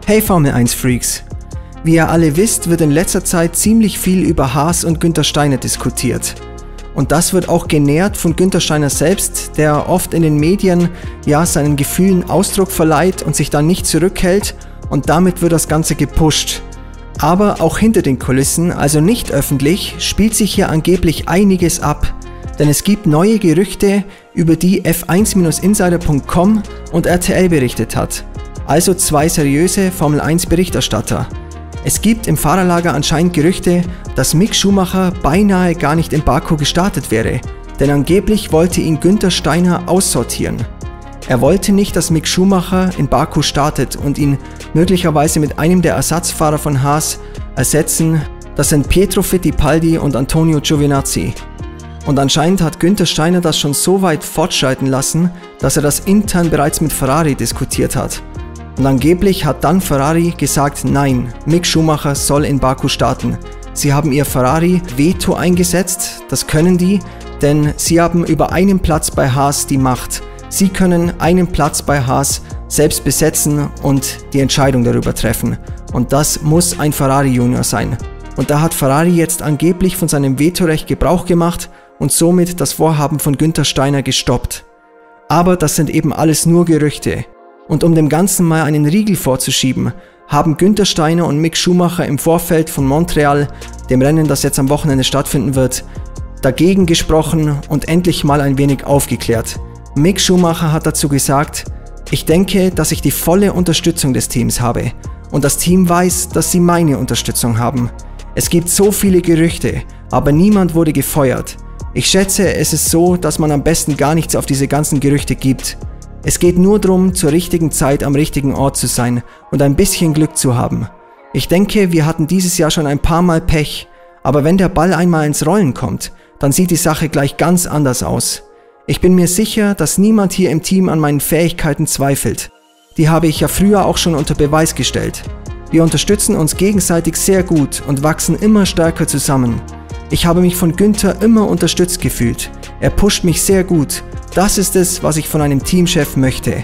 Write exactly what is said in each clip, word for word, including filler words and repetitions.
Hey Formel eins Freaks! Wie ihr alle wisst, wird in letzter Zeit ziemlich viel über Haas und Günther Steiner diskutiert. Und das wird auch genährt von Günther Steiner selbst, der oft in den Medien ja seinen Gefühlen Ausdruck verleiht und sich dann nicht zurückhält, und damit wird das Ganze gepusht. Aber auch hinter den Kulissen, also nicht öffentlich, spielt sich hier angeblich einiges ab. Denn es gibt neue Gerüchte, über die F eins Insider Punkt com und R T L berichtet hat. Also zwei seriöse Formel eins Berichterstatter. Es gibt im Fahrerlager anscheinend Gerüchte, dass Mick Schumacher beinahe gar nicht in Baku gestartet wäre, denn angeblich wollte ihn Günther Steiner aussortieren. Er wollte nicht, dass Mick Schumacher in Baku startet und ihn möglicherweise mit einem der Ersatzfahrer von Haas ersetzen. Das sind Pietro Fittipaldi und Antonio Giovinazzi. Und anscheinend hat Günther Steiner das schon so weit fortschreiten lassen, dass er das intern bereits mit Ferrari diskutiert hat. Und angeblich hat dann Ferrari gesagt, nein, Mick Schumacher soll in Baku starten. Sie haben ihr Ferrari-Veto eingesetzt, das können die, denn sie haben über einen Platz bei Haas die Macht. Sie können einen Platz bei Haas selbst besetzen und die Entscheidung darüber treffen. Und das muss ein Ferrari Junior sein. Und da hat Ferrari jetzt angeblich von seinem Vetorecht Gebrauch gemacht und somit das Vorhaben von Günther Steiner gestoppt. Aber das sind eben alles nur Gerüchte. Und um dem Ganzen mal einen Riegel vorzuschieben, haben Günther Steiner und Mick Schumacher im Vorfeld von Montreal, dem Rennen, das jetzt am Wochenende stattfinden wird, dagegen gesprochen und endlich mal ein wenig aufgeklärt. Mick Schumacher hat dazu gesagt, ich denke, dass ich die volle Unterstützung des Teams habe und das Team weiß, dass sie meine Unterstützung haben. Es gibt so viele Gerüchte, aber niemand wurde gefeuert. Ich schätze, es ist so, dass man am besten gar nichts auf diese ganzen Gerüchte gibt. Es geht nur darum, zur richtigen Zeit am richtigen Ort zu sein und ein bisschen Glück zu haben. Ich denke, wir hatten dieses Jahr schon ein paar Mal Pech, aber wenn der Ball einmal ins Rollen kommt, dann sieht die Sache gleich ganz anders aus. Ich bin mir sicher, dass niemand hier im Team an meinen Fähigkeiten zweifelt. Die habe ich ja früher auch schon unter Beweis gestellt. Wir unterstützen uns gegenseitig sehr gut und wachsen immer stärker zusammen. Ich habe mich von Günther immer unterstützt gefühlt. Er pusht mich sehr gut. Das ist es, was ich von einem Teamchef möchte.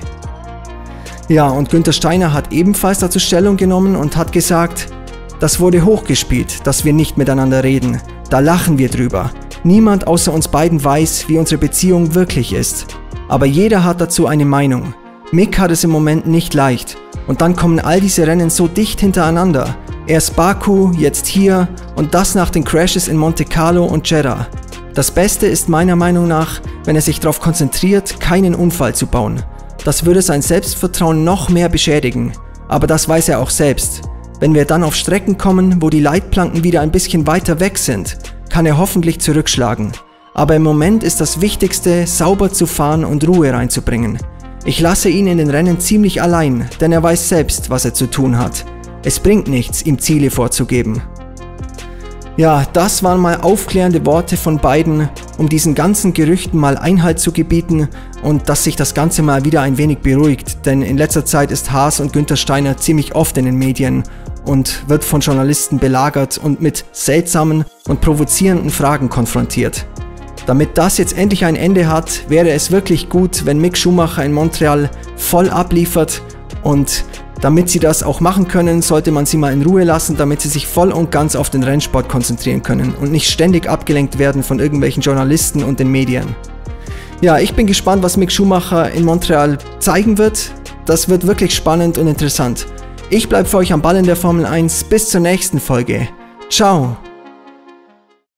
Ja, und Günther Steiner hat ebenfalls dazu Stellung genommen und hat gesagt, das wurde hochgespielt, dass wir nicht miteinander reden. Da lachen wir drüber. Niemand außer uns beiden weiß, wie unsere Beziehung wirklich ist. Aber jeder hat dazu eine Meinung. Mick hat es im Moment nicht leicht. Und dann kommen all diese Rennen so dicht hintereinander. Erst Baku, jetzt hier und das nach den Crashes in Monte Carlo und Jeddah. Das Beste ist meiner Meinung nach, wenn er sich darauf konzentriert, keinen Unfall zu bauen. Das würde sein Selbstvertrauen noch mehr beschädigen, aber das weiß er auch selbst. Wenn wir dann auf Strecken kommen, wo die Leitplanken wieder ein bisschen weiter weg sind, kann er hoffentlich zurückschlagen. Aber im Moment ist das Wichtigste, sauber zu fahren und Ruhe reinzubringen. Ich lasse ihn in den Rennen ziemlich allein, denn er weiß selbst, was er zu tun hat. Es bringt nichts, ihm Ziele vorzugeben. Ja, das waren mal aufklärende Worte von beiden, um diesen ganzen Gerüchten mal Einhalt zu gebieten und dass sich das Ganze mal wieder ein wenig beruhigt, denn in letzter Zeit ist Haas und Günther Steiner ziemlich oft in den Medien und wird von Journalisten belagert und mit seltsamen und provozierenden Fragen konfrontiert. Damit das jetzt endlich ein Ende hat, wäre es wirklich gut, wenn Mick Schumacher in Montreal voll abliefert, und damit sie das auch machen können, sollte man sie mal in Ruhe lassen, damit sie sich voll und ganz auf den Rennsport konzentrieren können und nicht ständig abgelenkt werden von irgendwelchen Journalisten und den Medien. Ja, ich bin gespannt, was Mick Schumacher in Montreal zeigen wird. Das wird wirklich spannend und interessant. Ich bleibe für euch am Ball in der Formel eins. Bis zur nächsten Folge. Ciao!